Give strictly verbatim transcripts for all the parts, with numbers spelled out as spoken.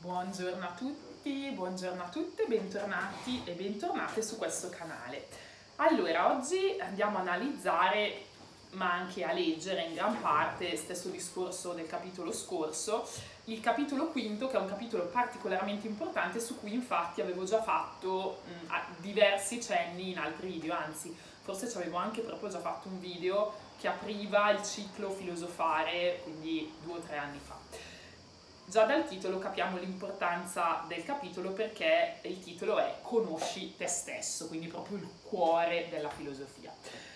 Buongiorno a tutti, buongiorno a tutte, bentornati e bentornate su questo canale. Allora, oggi andiamo a analizzare, ma anche a leggere in gran parte, stesso discorso del capitolo scorso, il capitolo quinto, che è un capitolo particolarmente importante su cui infatti avevo già fatto mh, diversi cenni in altri video, anzi forse ci avevo anche proprio già fatto un video che apriva il ciclo filosofare, quindi due o tre anni fa. Già dal titolo capiamo l'importanza del capitolo, perché il titolo è Conosci te stesso, quindi proprio il cuore della filosofia.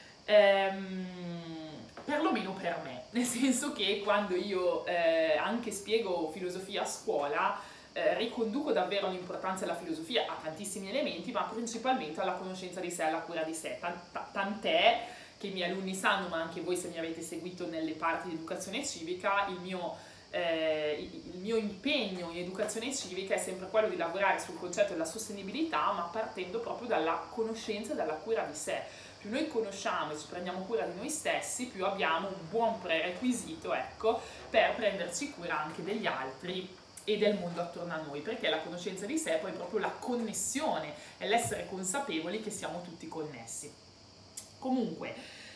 Ehm, perlomeno per me, nel senso che quando io eh, anche spiego filosofia a scuola, eh, riconduco davvero l'importanza della filosofia a tantissimi elementi, ma principalmente alla conoscenza di sé, alla cura di sé, tant'è che i miei alunni sanno, ma anche voi se mi avete seguito nelle parti di educazione civica, il mio Eh, il mio impegno in educazione civica è sempre quello di lavorare sul concetto della sostenibilità, ma partendo proprio dalla conoscenza e dalla cura di sé. Più noi conosciamo e ci prendiamo cura di noi stessi, più abbiamo un buon prerequisito, ecco, per prenderci cura anche degli altri e del mondo attorno a noi, perché la conoscenza di sé è poi proprio la connessione e l'essere consapevoli che siamo tutti connessi. Comunque,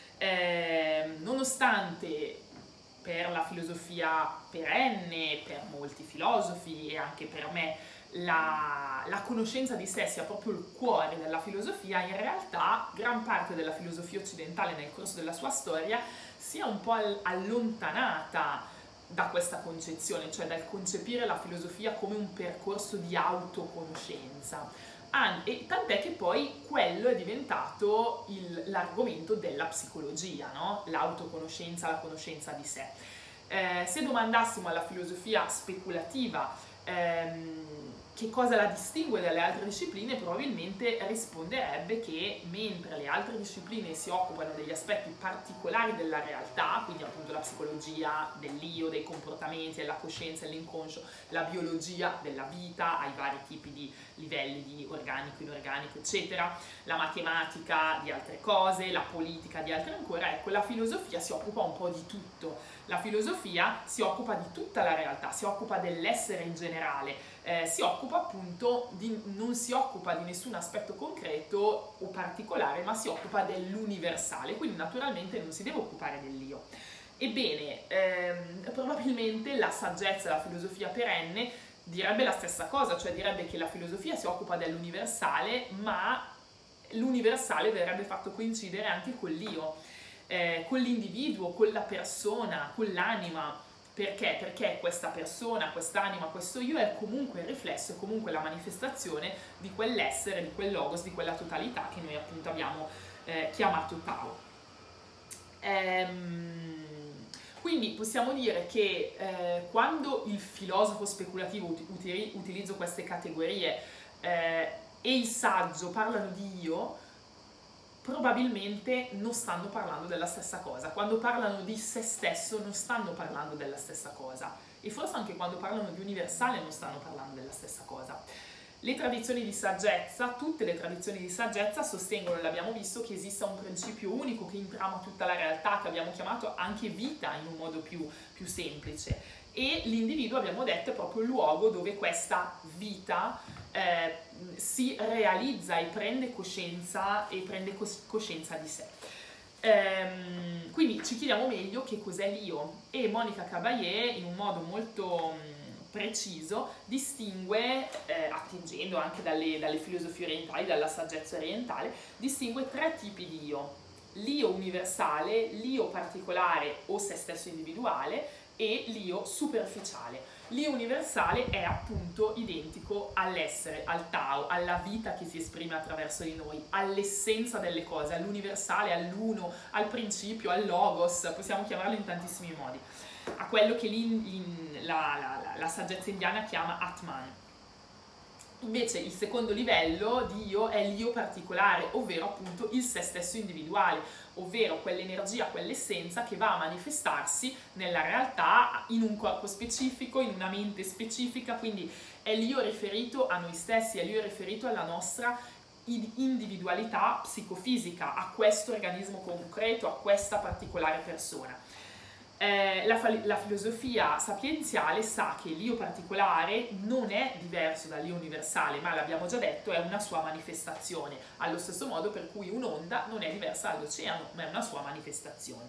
eh, nonostante per la filosofia perenne, per molti filosofi e anche per me, la, la conoscenza di sé sia proprio il cuore della filosofia, in realtà gran parte della filosofia occidentale nel corso della sua storia si è un po' allontanata da questa concezione, cioè dal concepire la filosofia come un percorso di autoconoscenza. Ah, e tant'è che poi quello è diventato l'argomento della psicologia, no? L'autoconoscenza, la conoscenza di sé. Eh, se domandassimo alla filosofia speculativa ehm, che cosa la distingue dalle altre discipline, probabilmente risponderebbe che mentre le altre discipline si occupano degli aspetti particolari della realtà, quindi appunto la psicologia dell'io, dei comportamenti, della coscienza e dell'inconscio, la biologia della vita ai vari tipi di livelli di organico, inorganico, eccetera, la matematica di altre cose, la politica di altre ancora, ecco, la filosofia si occupa un po' di tutto. La filosofia si occupa di tutta la realtà, si occupa dell'essere in generale, eh, si occupa appunto di, non si occupa di nessun aspetto concreto o particolare, ma si occupa dell'universale, quindi naturalmente non si deve occupare dell'io. Ebbene, ehm, probabilmente la saggezza della filosofia perenne direbbe la stessa cosa, cioè direbbe che la filosofia si occupa dell'universale, ma l'universale verrebbe fatto coincidere anche con l'io, eh, con l'individuo, con la persona, con l'anima. Perché? Perché questa persona, quest'anima, questo io è comunque il riflesso, è comunque la manifestazione di quell'essere, di quel logos, di quella totalità che noi appunto abbiamo eh, chiamato Tao. Ehm... Quindi possiamo dire che eh, quando il filosofo speculativo, uti utilizzo queste categorie, eh, e il saggio parlano di io, probabilmente non stanno parlando della stessa cosa. Quando parlano di se stesso non stanno parlando della stessa cosa. E forse anche quando parlano di universale non stanno parlando della stessa cosa. Le tradizioni di saggezza, tutte le tradizioni di saggezza sostengono, l'abbiamo visto, che esista un principio unico che intrama tutta la realtà, che abbiamo chiamato anche vita in un modo più, più semplice. E l'individuo, abbiamo detto, è proprio il luogo dove questa vita eh, si realizza e prende coscienza, e prende cos coscienza di sé. Ehm, quindi ci chiediamo meglio che cos'è l'io, e Monica Caballé, in un modo molto preciso, distingue, eh, attingendo anche dalle, dalle filosofie orientali, dalla saggezza orientale, distingue tre tipi di io: l'io universale, l'io particolare o se stesso individuale e l'io superficiale. L'io universale è appunto identico all'essere, al Tao, alla vita che si esprime attraverso di noi, all'essenza delle cose, all'universale, all'uno, al principio, al logos, possiamo chiamarlo in tantissimi modi, a quello che lì in, la, la, la saggezza indiana chiama Atman. Invece il secondo livello di io è l'io particolare, ovvero appunto il se stesso individuale, ovvero quell'energia, quell'essenza che va a manifestarsi nella realtà, in un corpo specifico, in una mente specifica, quindi è l'io riferito a noi stessi, è l'io riferito alla nostra individualità psicofisica, a questo organismo concreto, a questa particolare persona. Eh, la, la filosofia sapienziale sa che l'io particolare non è diverso dall'io universale, ma l'abbiamo già detto, è una sua manifestazione, allo stesso modo per cui un'onda non è diversa dall'oceano, ma è una sua manifestazione.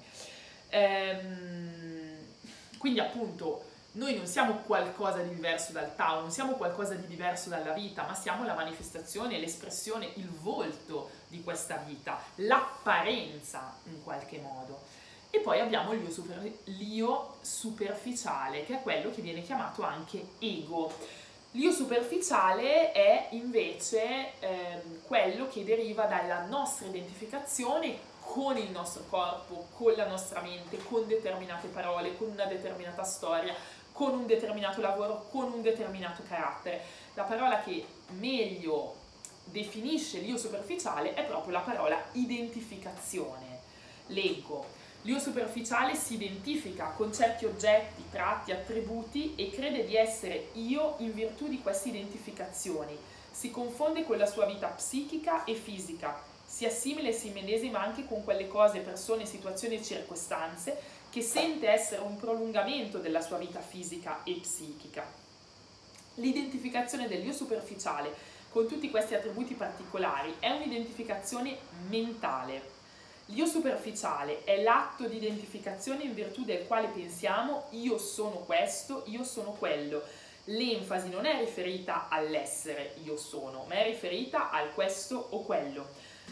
Ehm, quindi appunto noi non siamo qualcosa di diverso dal Tao, non siamo qualcosa di diverso dalla vita, ma siamo la manifestazione, l'espressione, il volto di questa vita, l'apparenza in qualche modo. E poi abbiamo l'io super, l'io superficiale, che è quello che viene chiamato anche ego. L'io superficiale è invece ehm, quello che deriva dalla nostra identificazione con il nostro corpo, con la nostra mente, con determinate parole, con una determinata storia, con un determinato lavoro, con un determinato carattere. La parola che meglio definisce l'io superficiale è proprio la parola identificazione, l'ego. L'io superficiale si identifica con certi oggetti, tratti, attributi e crede di essere io in virtù di queste identificazioni. Si confonde con la sua vita psichica e fisica, si assimila e si medesima anche con quelle cose, persone, situazioni e circostanze che sente essere un prolungamento della sua vita fisica e psichica. L'identificazione dell'io superficiale con tutti questi attributi particolari è un'identificazione mentale. L'io superficiale è l'atto di identificazione in virtù del quale pensiamo io sono questo, io sono quello. L'enfasi non è riferita all'essere io sono, ma è riferita al questo o quello.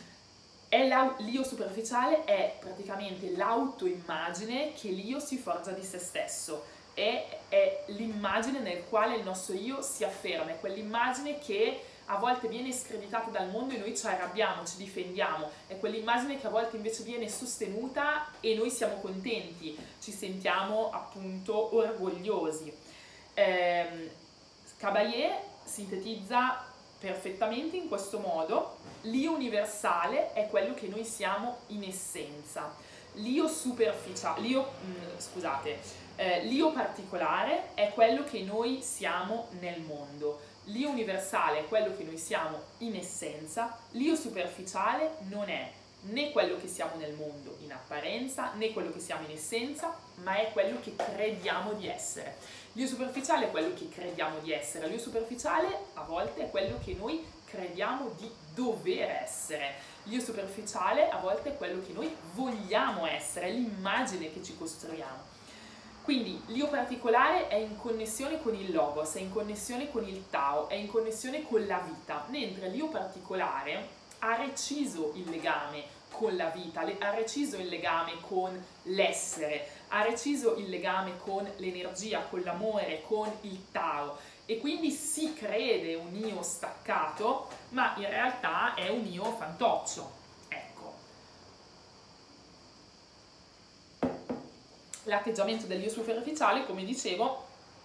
L'io superficiale è praticamente l'autoimmagine che l'io si forgia di se stesso, è, è l'immagine nel quale il nostro io si afferma, è quell'immagine che a volte viene screditata dal mondo e noi ci arrabbiamo, ci difendiamo, è quell'immagine che a volte invece viene sostenuta e noi siamo contenti, ci sentiamo appunto orgogliosi. Eh, Caballé sintetizza perfettamente in questo modo: l'io universale è quello che noi siamo in essenza, l'io superficiale, l'io, mh, scusate, eh, l'io particolare è quello che noi siamo nel mondo. L'io universale è quello che noi siamo in essenza, l'io superficiale non è né quello che siamo nel mondo in apparenza, né quello che siamo in essenza, ma è quello che crediamo di essere. L'io superficiale è quello che crediamo di essere, l'io superficiale a volte è quello che noi crediamo di dover essere, l'io superficiale a volte è quello che noi vogliamo essere, è l'immagine che ci costruiamo. Quindi l'io particolare è in connessione con il Logos, è in connessione con il Tao, è in connessione con la vita, mentre l'io particolare ha reciso il legame con la vita, ha reciso il legame con l'essere, ha reciso il legame con l'energia, con l'amore, con il Tao, e quindi si crede un io staccato, ma in realtà è un io fantoccio. L'atteggiamento dell'io superficiale, come dicevo,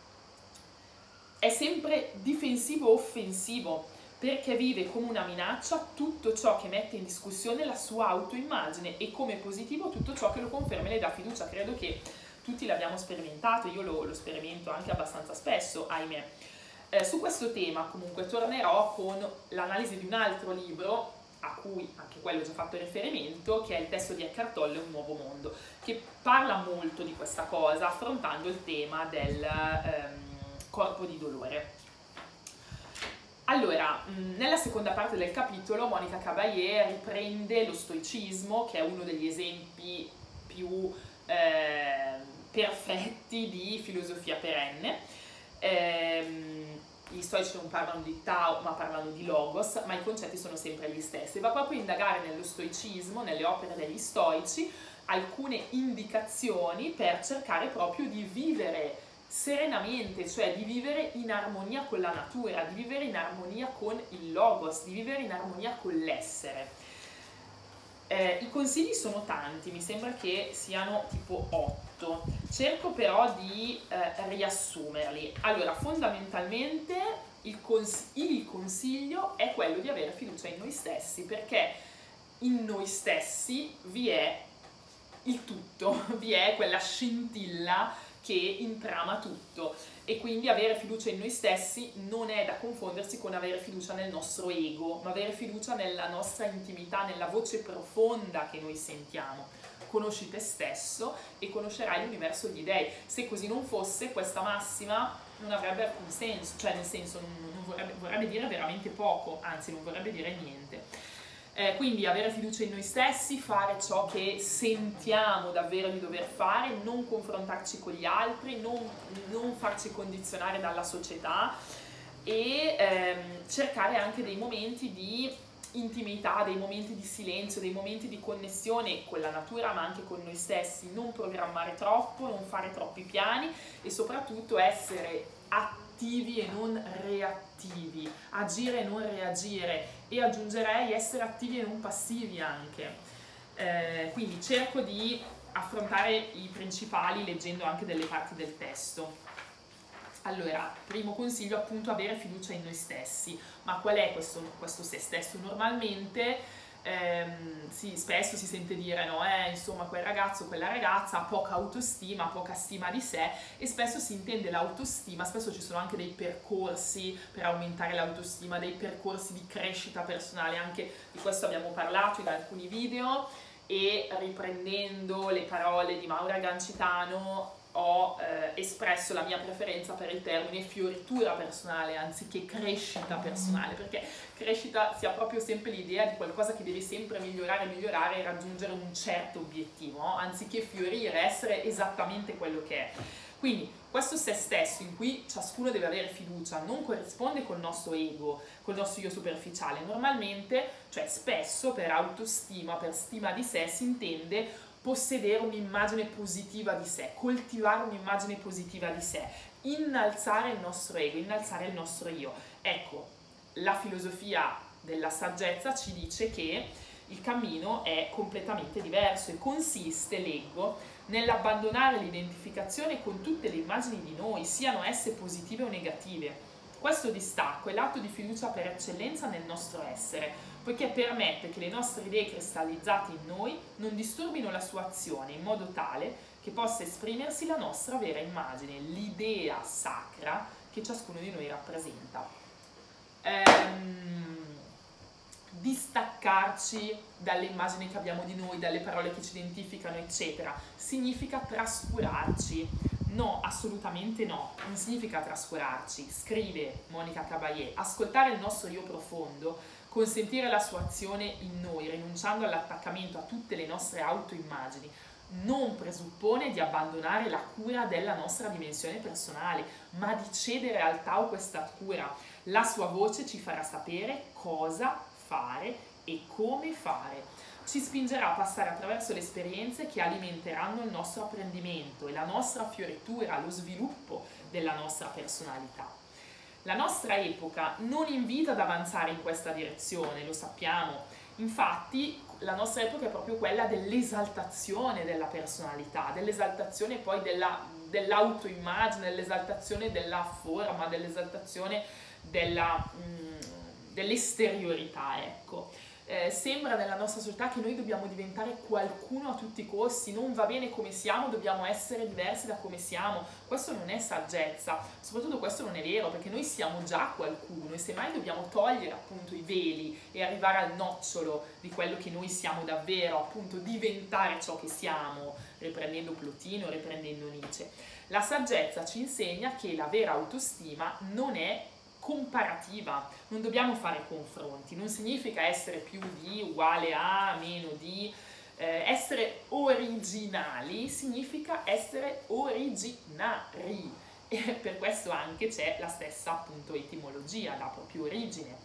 è sempre difensivo-offensivo, perché vive come una minaccia tutto ciò che mette in discussione la sua autoimmagine e come positivo tutto ciò che lo conferma e le dà fiducia. Credo che tutti l'abbiamo sperimentato, io lo, lo sperimento anche abbastanza spesso, ahimè. Eh, su questo tema comunque tornerò con l'analisi di un altro libro, a cui anche quello ho già fatto riferimento, che è il testo di Eckhart Tolle, Un nuovo mondo, che parla molto di questa cosa, affrontando il tema del ehm, corpo di dolore. Allora, nella seconda parte del capitolo Monica Caballé riprende lo stoicismo, che è uno degli esempi più eh, perfetti di filosofia perenne. Ehm, Gli stoici non parlano di Tao, ma parlano di Logos, ma i concetti sono sempre gli stessi. Va proprio a indagare nello stoicismo, nelle opere degli stoici, alcune indicazioni per cercare proprio di vivere serenamente, cioè di vivere in armonia con la natura, di vivere in armonia con il Logos, di vivere in armonia con l'essere. Eh, I consigli sono tanti, mi sembra che siano tipo otto, cerco però di eh, riassumerli. Allora, fondamentalmente il, cons- il consiglio è quello di avere fiducia in noi stessi, perché in noi stessi vi è il tutto, vi è quella scintilla che intrama tutto, e quindi avere fiducia in noi stessi non è da confondersi con avere fiducia nel nostro ego, ma avere fiducia nella nostra intimità, nella voce profonda che noi sentiamo. conosci te stesso e conoscerai l'universo e gli dei. Se così non fosse, questa massima non avrebbe alcun senso, cioè nel senso non, non vorrebbe, vorrebbe dire veramente poco, anzi non vorrebbe dire niente. Eh, quindi avere fiducia in noi stessi, fare ciò che sentiamo davvero di dover fare, non confrontarci con gli altri, non, non farci condizionare dalla società e ehm, cercare anche dei momenti di intimità, dei momenti di silenzio, dei momenti di connessione con la natura ma anche con noi stessi, non programmare troppo, non fare troppi piani e soprattutto essere attivi e non reattivi, agire e non reagire e aggiungerei essere attivi e non passivi anche. Eh, quindi cerco di affrontare i principali leggendo anche delle parti del testo. Allora, primo consiglio appunto avere fiducia in noi stessi, ma qual è questo, questo se stesso? Normalmente ehm, sì, spesso si sente dire no, eh, insomma quel ragazzo, quella ragazza ha poca autostima, poca stima di sé e spesso si intende l'autostima, spesso ci sono anche dei percorsi per aumentare l'autostima, dei percorsi di crescita personale, anche di questo abbiamo parlato in alcuni video e riprendendo le parole di Maura Gancitano ho eh, espresso la mia preferenza per il termine fioritura personale anziché crescita personale, perché crescita si ha proprio sempre l'idea di qualcosa che deve sempre migliorare, migliorare e raggiungere un certo obiettivo, no? Anziché fiorire, essere esattamente quello che è. Quindi questo se stesso in cui ciascuno deve avere fiducia non corrisponde col nostro ego, col nostro io superficiale. Normalmente, cioè spesso per autostima, per stima di sé si intende possedere un'immagine positiva di sé, coltivare un'immagine positiva di sé, innalzare il nostro ego, innalzare il nostro io. Ecco, la filosofia della saggezza ci dice che il cammino è completamente diverso e consiste, leggo, nell'abbandonare l'identificazione con tutte le immagini di noi, siano esse positive o negative. Questo distacco è l'atto di fiducia per eccellenza nel nostro essere, poiché permette che le nostre idee cristallizzate in noi non disturbino la sua azione in modo tale che possa esprimersi la nostra vera immagine, l'idea sacra che ciascuno di noi rappresenta. Ehm, distaccarci dalle immagini che abbiamo di noi, dalle parole che ci identificano, eccetera, significa trascurarci. No, assolutamente no, non significa trascurarci. Scrive Monica Caballé, ascoltare il nostro io profondo, consentire la sua azione in noi, rinunciando all'attaccamento a tutte le nostre autoimmagini, non presuppone di abbandonare la cura della nostra dimensione personale, ma di cedere al Tao questa cura. La sua voce ci farà sapere cosa fare e come fare. Ci spingerà a passare attraverso le esperienze che alimenteranno il nostro apprendimento e la nostra fioritura, lo sviluppo della nostra personalità. La nostra epoca non invita ad avanzare in questa direzione, lo sappiamo. Infatti, la nostra epoca è proprio quella dell'esaltazione della personalità, dell'esaltazione poi della, dell'autoimmagine, dell'esaltazione della forma, dell'esaltazione della, mh, dell'esteriorità, ecco. Eh, sembra nella nostra società che noi dobbiamo diventare qualcuno a tutti i costi, non va bene come siamo, dobbiamo essere diversi da come siamo. Questo non è saggezza, soprattutto questo non è vero, perché noi siamo già qualcuno e semmai dobbiamo togliere appunto i veli e arrivare al nocciolo di quello che noi siamo davvero, appunto diventare ciò che siamo, riprendendo Plotino, riprendendo Nietzsche. La saggezza ci insegna che la vera autostima non è comparativa, non dobbiamo fare confronti, non significa essere più di uguale a, meno di, eh, essere originali significa essere originari e per questo anche c'è la stessa appunto etimologia, la propria origine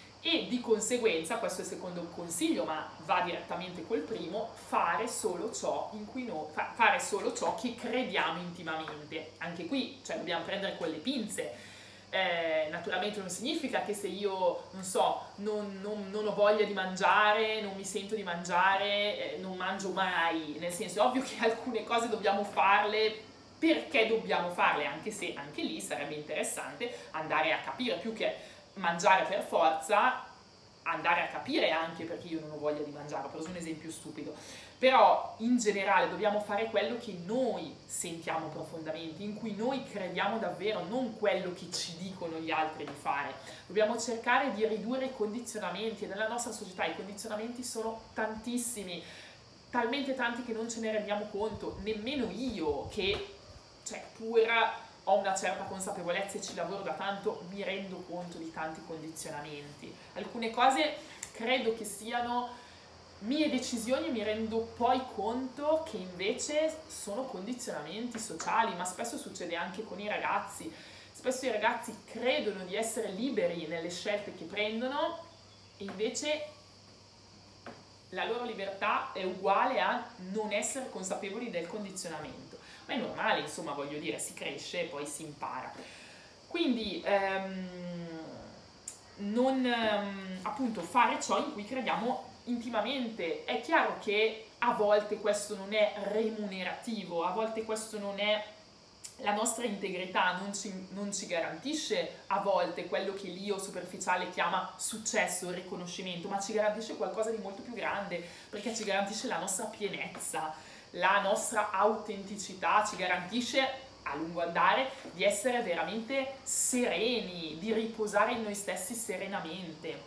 e di conseguenza, questo è il secondo consiglio ma va direttamente col primo, fare solo ciò in cui noi, fa, fare solo ciò che crediamo intimamente, anche qui cioè dobbiamo prendere con le pinze. Eh, naturalmente non significa che se io, non so, non, non, non ho voglia di mangiare, non mi sento di mangiare, eh, non mangio mai, nel senso è ovvio che alcune cose dobbiamo farle perché dobbiamo farle, anche se anche lì sarebbe interessante andare a capire, più che mangiare per forza, andare a capire anche perché io non ho voglia di mangiare, ho preso un esempio stupido. Però in generale dobbiamo fare quello che noi sentiamo profondamente, in cui noi crediamo davvero, non quello che ci dicono gli altri di fare. Dobbiamo cercare di ridurre i condizionamenti e nella nostra società i condizionamenti sono tantissimi. talmente tanti che non ce ne rendiamo conto, nemmeno io che, cioè, pur ho una certa consapevolezza e ci lavoro da tanto, mi rendo conto di tanti condizionamenti. Alcune cose credo che siano mie decisioni e mi rendo poi conto che invece sono condizionamenti sociali, ma spesso succede anche con i ragazzi. Spesso i ragazzi credono di essere liberi nelle scelte che prendono e invece la loro libertà è uguale a non essere consapevoli del condizionamento. Ma è normale, insomma, voglio dire, si cresce e poi si impara. Quindi ehm, non ehm, appunto fare ciò in cui crediamo intimamente. È chiaro che a volte questo non è remunerativo, a volte questo non è, la nostra integrità non ci, non ci garantisce a volte quello che l'io superficiale chiama successo, riconoscimento, ma ci garantisce qualcosa di molto più grande, perché ci garantisce la nostra pienezza, la nostra autenticità, ci garantisce a lungo andare di essere veramente sereni, di riposare in noi stessi serenamente.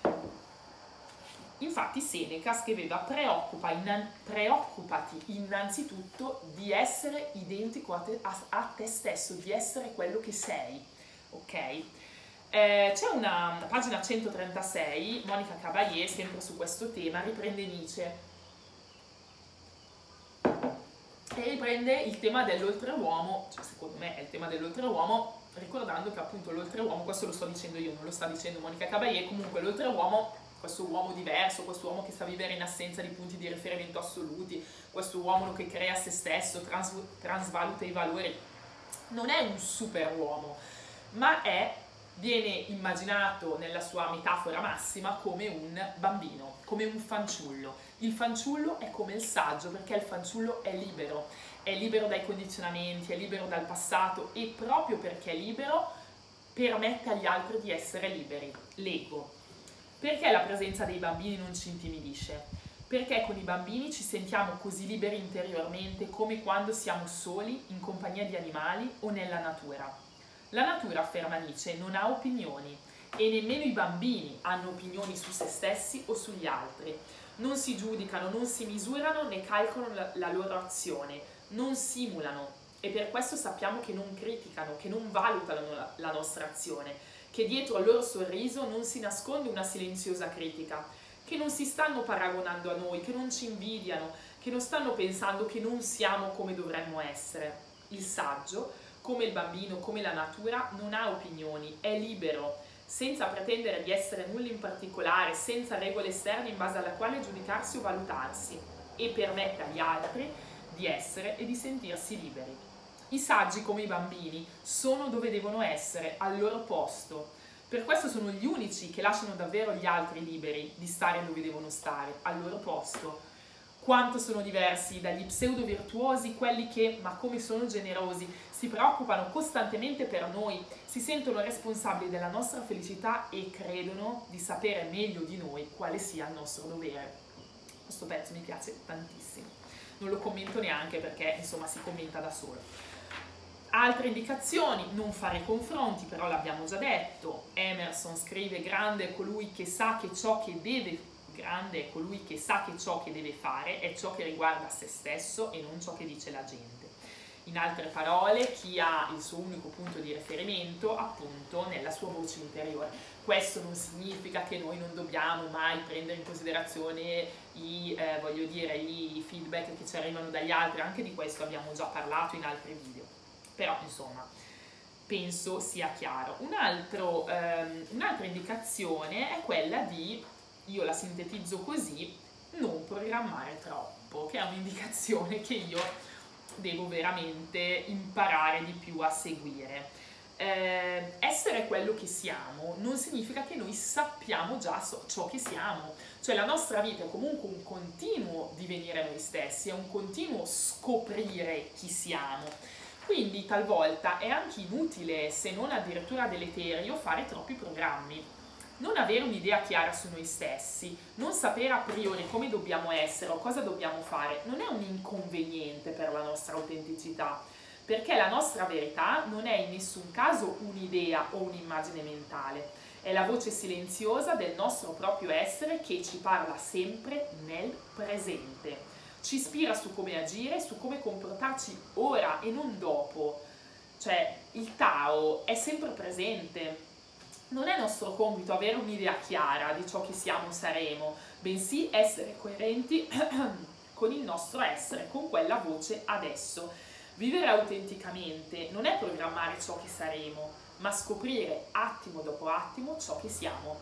Infatti Seneca scriveva: Preoccupa innan- preoccupati innanzitutto di essere identico a te, a, a te stesso, di essere quello che sei, ok? Eh, c'è una, una pagina centotrentasei, Monica Caballé, sempre su questo tema, riprende Nietzsche e riprende il tema dell'oltreuomo, cioè secondo me è il tema dell'oltreuomo, ricordando che appunto l'oltreuomo, questo lo sto dicendo io, non lo sta dicendo Monica Caballé, comunque l'oltreuomo, questo uomo diverso, questo uomo che sa vivere in assenza di punti di riferimento assoluti, questo uomo che crea se stesso, trans, transvaluta i valori, non è un super uomo, ma è, viene immaginato nella sua metafora massima come un bambino, come un fanciullo. Il fanciullo è come il saggio, perché il fanciullo è libero, è libero dai condizionamenti, è libero dal passato, e proprio perché è libero permette agli altri di essere liberi. L'ego. Perché la presenza dei bambini non ci intimidisce? Perché con i bambini ci sentiamo così liberi interiormente come quando siamo soli, in compagnia di animali o nella natura. La natura, afferma Nietzsche, non ha opinioni e nemmeno i bambini hanno opinioni su se stessi o sugli altri. Non si giudicano, non si misurano né calcolano la, la loro azione, non simulano, e per questo sappiamo che non criticano, che non valutano la, la nostra azione, che dietro al loro sorriso non si nasconde una silenziosa critica, che non si stanno paragonando a noi, che non ci invidiano, che non stanno pensando che non siamo come dovremmo essere. Il saggio, come il bambino, come la natura, non ha opinioni, è libero, senza pretendere di essere nulla in particolare, senza regole esterne in base alla quale giudicarsi o valutarsi, e permette agli altri di essere e di sentirsi liberi. I saggi, come i bambini, sono dove devono essere, al loro posto. Per questo sono gli unici che lasciano davvero gli altri liberi di stare dove devono stare, al loro posto. Quanto sono diversi dagli pseudo-virtuosi quelli che, ma come sono generosi, si preoccupano costantemente per noi, si sentono responsabili della nostra felicità e credono di sapere meglio di noi quale sia il nostro dovere. Questo pezzo mi piace tantissimo. Non lo commento neanche perché, insomma, si commenta da solo. Altre indicazioni: non fare confronti, però l'abbiamo già detto. Emerson scrive: grande è colui che sa che ciò che deve, grande è colui che sa che ciò che deve fare è ciò che riguarda se stesso e non ciò che dice la gente. In altre parole, chi ha il suo unico punto di riferimento appunto nella sua voce interiore. Questo non significa che noi non dobbiamo mai prendere in considerazione i, eh, voglio dire, i feedback che ci arrivano dagli altri, anche di questo abbiamo già parlato in altri video. Però insomma penso sia chiaro. Un altro, ehm, un'altra indicazione è quella di, io la sintetizzo così, non programmare troppo, che è un'indicazione che io devo veramente imparare di più a seguire. Eh, essere quello che siamo non significa che noi sappiamo già so, ciò che siamo, cioè la nostra vita è comunque un continuo divenire noi stessi, è un continuo scoprire chi siamo. Quindi talvolta è anche inutile, se non addirittura deleterio, fare troppi programmi. Non avere un'idea chiara su noi stessi, non sapere a priori come dobbiamo essere o cosa dobbiamo fare, non è un inconveniente per la nostra autenticità, perché la nostra verità non è in nessun caso un'idea o un'immagine mentale, è la voce silenziosa del nostro proprio essere che ci parla sempre nel presente. ci ispira su come agire, su come comportarci ora e non dopo. Cioè, il Tao è sempre presente. Non è nostro compito avere un'idea chiara di ciò che siamo o saremo, bensì essere coerenti con il nostro essere, con quella voce adesso. Vivere autenticamente non è programmare ciò che saremo, ma scoprire attimo dopo attimo ciò che siamo.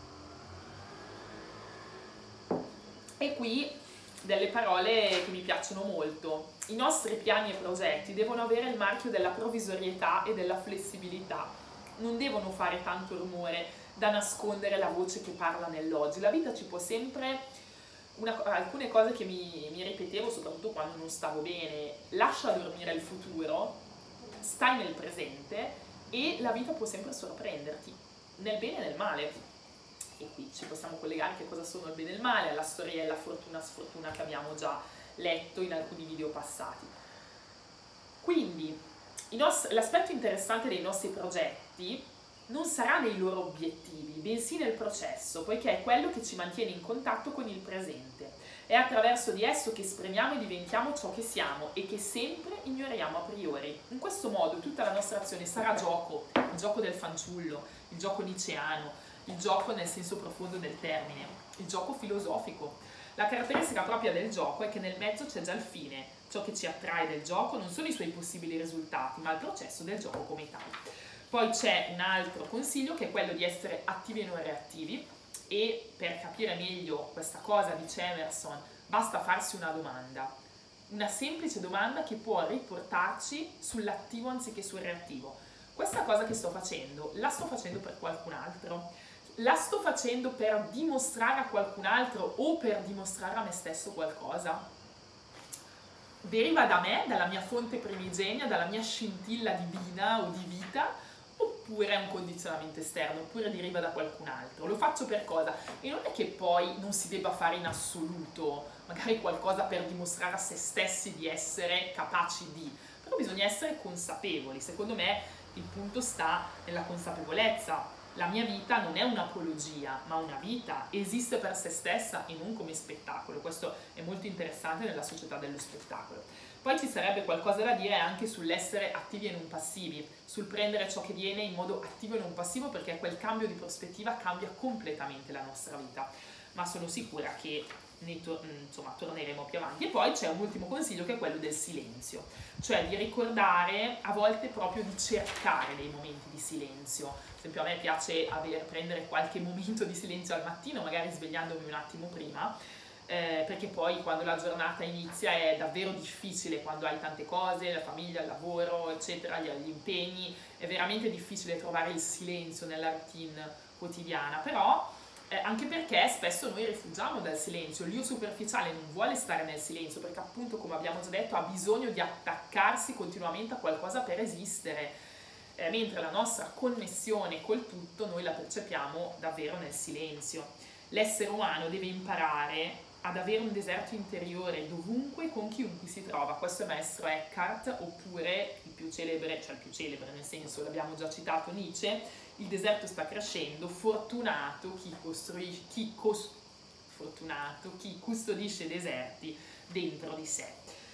E qui delle parole che mi piacciono molto. I nostri piani e progetti devono avere il marchio della provvisorietà e della flessibilità. Non devono fare tanto rumore da nascondere la voce che parla nell'oggi. La vita ci può sempre... Una, alcune cose che mi, mi ripetevo, soprattutto quando non stavo bene: lascia dormire il futuro, stai nel presente e la vita può sempre sorprenderti, nel bene e nel male. E qui ci possiamo collegare che cosa sono il bene e il male, alla storia e la fortuna sfortuna che abbiamo già letto in alcuni video passati. Quindi l'aspetto interessante dei nostri progetti non sarà nei loro obiettivi, bensì nel processo, poiché è quello che ci mantiene in contatto con il presente. È attraverso di esso che esprimiamo e diventiamo ciò che siamo e che sempre ignoriamo a priori. In questo modo tutta la nostra azione sarà gioco, il gioco del fanciullo, il gioco nietzscheano, il gioco nel senso profondo del termine, il gioco filosofico. La caratteristica propria del gioco è che nel mezzo c'è già il fine. Ciò che ci attrae del gioco non sono i suoi possibili risultati, ma il processo del gioco come tale. Poi c'è un altro consiglio che è quello di essere attivi e non reattivi, e per capire meglio questa cosa, dice Emerson, basta farsi una domanda, una semplice domanda che può riportarci sull'attivo anziché sul reattivo. Questa cosa che sto facendo, la sto facendo per qualcun altro? La sto facendo per dimostrare a qualcun altro o per dimostrare a me stesso qualcosa? Deriva da me, dalla mia fonte primigenia, dalla mia scintilla divina o di vita, oppure è un condizionamento esterno, oppure deriva da qualcun altro? Lo faccio per cosa? E non è che poi non si debba fare in assoluto magari qualcosa per dimostrare a se stessi di essere capaci di, però bisogna essere consapevoli. Secondo me il punto sta nella consapevolezza. La mia vita non è un'apologia, ma una vita, esiste per se stessa e non come spettacolo. Questo è molto interessante nella società dello spettacolo. Poi ci sarebbe qualcosa da dire anche sull'essere attivi e non passivi, sul prendere ciò che viene in modo attivo e non passivo, perché quel cambio di prospettiva cambia completamente la nostra vita. Ma sono sicura che ne to- insomma, torneremo più avanti. E poi c'è un ultimo consiglio che è quello del silenzio, cioè di ricordare, a volte proprio di cercare dei momenti di silenzio. Ad esempio a me piace aver, prendere qualche momento di silenzio al mattino, magari svegliandomi un attimo prima, eh, perché poi quando la giornata inizia è davvero difficile, quando hai tante cose, la famiglia, il lavoro, eccetera, gli, gli impegni, è veramente difficile trovare il silenzio nella routine quotidiana, però Eh, anche perché spesso noi rifugiamo dal silenzio. L'io superficiale non vuole stare nel silenzio perché, appunto, come abbiamo già detto, ha bisogno di attaccarsi continuamente a qualcosa per esistere, eh, mentre la nostra connessione col tutto noi la percepiamo davvero nel silenzio. L'essere umano deve imparare ad avere un deserto interiore dovunque, con chiunque si trova. Questo è maestro Eckhart, oppure il più celebre, cioè il più celebre nel senso, l'abbiamo già citato, Nietzsche: il deserto sta crescendo, fortunato chi costruisce, chi cos, fortunato chi custodisce deserti dentro di sé.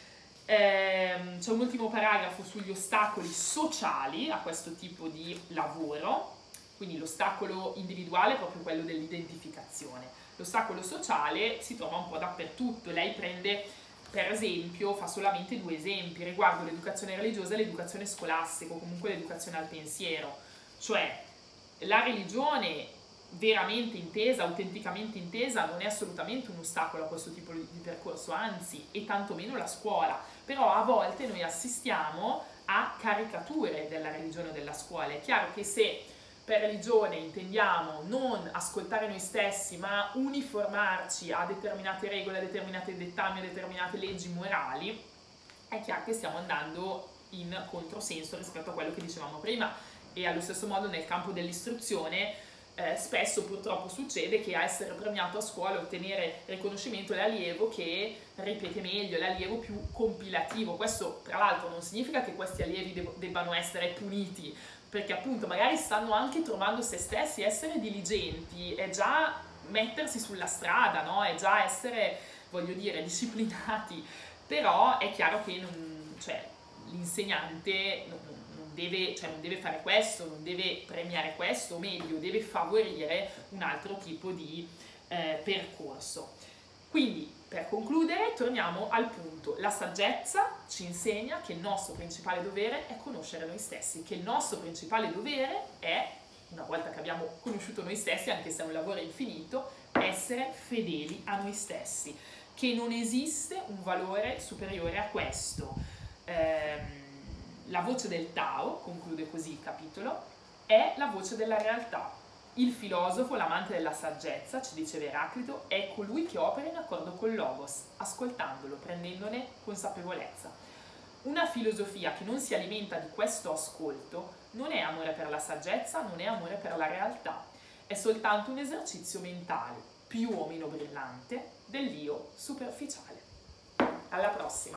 Ehm, c'è un ultimo paragrafo sugli ostacoli sociali a questo tipo di lavoro. Quindi l'ostacolo individuale è proprio quello dell'identificazione. L'ostacolo sociale si trova un po' dappertutto. Lei prende, per esempio, fa solamente due esempi riguardo l'educazione religiosa e l'educazione scolastica, o comunque l'educazione al pensiero. Cioè, la religione veramente intesa, autenticamente intesa, non è assolutamente un ostacolo a questo tipo di percorso, anzi, e tantomeno la scuola. Però a volte noi assistiamo a caricature della religione o della scuola. È chiaro che se per religione intendiamo non ascoltare noi stessi, ma uniformarci a determinate regole, a determinati dettami, a determinate leggi morali, è chiaro che stiamo andando in controsenso rispetto a quello che dicevamo prima. E allo stesso modo nel campo dell'istruzione eh, spesso purtroppo succede che a essere premiato a scuola, ottenere riconoscimento, è l'allievo che ripete meglio, è l'allievo più compilativo. Questo tra l'altro non significa che questi allievi deb- debbano essere puniti, perché appunto magari stanno anche trovando se stessi. Essere diligenti è già mettersi sulla strada, no? È già essere, voglio dire, disciplinati, però è chiaro che non, cioè, l'insegnante non, non, deve, cioè, non deve fare questo, non deve premiare questo, o meglio, deve favorire un altro tipo di eh, percorso. Quindi, per concludere, torniamo al punto. La saggezza ci insegna che il nostro principale dovere è conoscere noi stessi, che il nostro principale dovere è, una volta che abbiamo conosciuto noi stessi, anche se è un lavoro infinito, essere fedeli a noi stessi, che non esiste un valore superiore a questo. Ehm, la voce del Tao, conclude così il capitolo, è la voce della realtà. Il filosofo, l'amante della saggezza, ci diceva Eraclito, è colui che opera in accordo col Logos, ascoltandolo, prendendone consapevolezza. Una filosofia che non si alimenta di questo ascolto non è amore per la saggezza, non è amore per la realtà, è soltanto un esercizio mentale, più o meno brillante, dell'io superficiale. Alla prossima!